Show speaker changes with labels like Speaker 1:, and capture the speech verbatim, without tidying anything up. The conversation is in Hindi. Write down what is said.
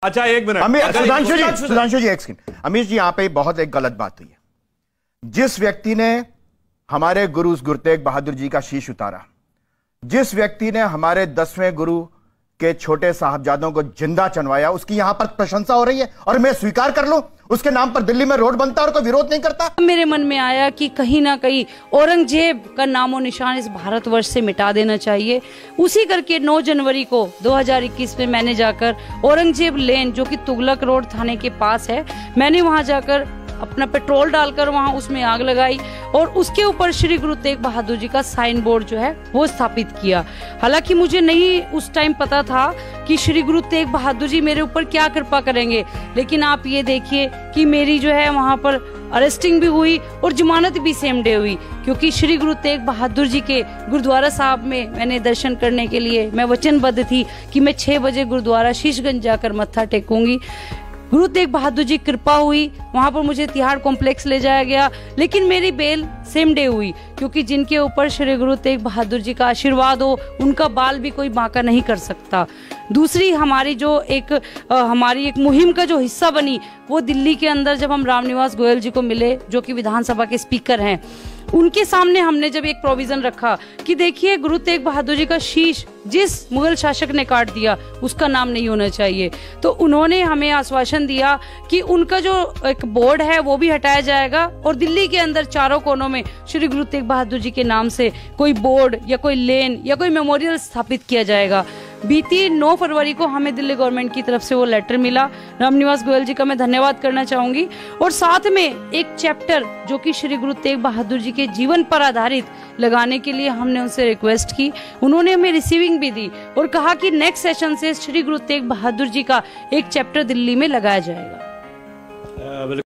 Speaker 1: अच्छा एक मिनट
Speaker 2: अमीर सुधांशु जी सुधांशु जी एक सेकंड। अमीर जी यहाँ पे बहुत एक गलत बात हुई है। जिस व्यक्ति ने हमारे गुरु गुरु तेग बहादुर जी का शीश उतारा, जिस व्यक्ति ने हमारे दसवें गुरु के छोटे साहबजादों को जिंदा चनवाया, उसकी यहां पर प्रशंसा हो रही है और मैं स्वीकार कर लूं उसके नाम पर दिल्ली में रोड बनता है और कोई विरोध नहीं करता।
Speaker 3: मेरे मन में आया कि कहीं ना कहीं औरंगजेब का नामो निशान इस भारतवर्ष से मिटा देना चाहिए। उसी करके नौ जनवरी को दो हज़ार इक्कीस में मैंने जाकर औरंगजेब लेन, जो कि तुगलक रोड थाने के पास है, मैंने वहां जाकर अपना पेट्रोल डालकर वहां उसमें आग लगाई और उसके ऊपर श्री गुरु तेग बहादुर जी का साइन बोर्ड जो है वो स्थापित किया। हालांकि मुझे नहीं उस टाइम पता था कि श्री गुरु तेग बहादुर जी मेरे ऊपर क्या कृपा करेंगे, लेकिन आप ये देखिए कि मेरी जो है वहां पर अरेस्टिंग भी हुई और जमानत भी सेम डे हुई, क्योंकि श्री गुरु तेग बहादुर जी के गुरुद्वारा साहब में मैंने दर्शन करने के लिए मैं वचनबद्ध थी कि मैं छह बजे गुरुद्वारा शीशगंज जाकर मत्था टेकूंगी। गुरु तेग बहादुर जी कृपा हुई, वहां पर मुझे तिहाड़ कॉम्प्लेक्स ले जाया गया, लेकिन मेरी बेल सेम डे हुई, क्योंकि जिनके ऊपर श्री गुरु तेग बहादुर जी का आशीर्वाद हो उनका बाल भी कोई बांका नहीं कर सकता। दूसरी हमारी जो एक आ, हमारी एक मुहिम का जो हिस्सा बनी वो दिल्ली के अंदर जब हम रामनिवास गोयल जी को मिले, जो कि विधानसभा के स्पीकर हैं, उनके सामने हमने जब एक प्रोविजन रखा कि देखिए गुरु तेग बहादुर जी का शीश जिस मुगल शासक ने काट दिया उसका नाम नहीं होना चाहिए, तो उन्होंने हमें आश्वासन दिया कि उनका जो एक बोर्ड है वो भी हटाया जाएगा और दिल्ली के अंदर चारों कोनों में श्री गुरु तेग बहादुर जी के नाम से कोई बोर्ड या कोई लेन या कोई मेमोरियल स्थापित किया जाएगा। बीती नौ फरवरी को हमें दिल्ली गवर्नमेंट की तरफ से वो लेटर मिला। रामनिवास गोयल जी का मैं धन्यवाद करना चाहूंगी। और साथ में एक चैप्टर जो कि श्री गुरु तेग बहादुर जी के जीवन पर आधारित लगाने के लिए हमने उनसे रिक्वेस्ट की, उन्होंने हमें रिसीविंग भी दी और कहा कि नेक्स्ट सेशन से श्री गुरु तेग बहादुर जी का एक चैप्टर दिल्ली में लगाया जाएगा।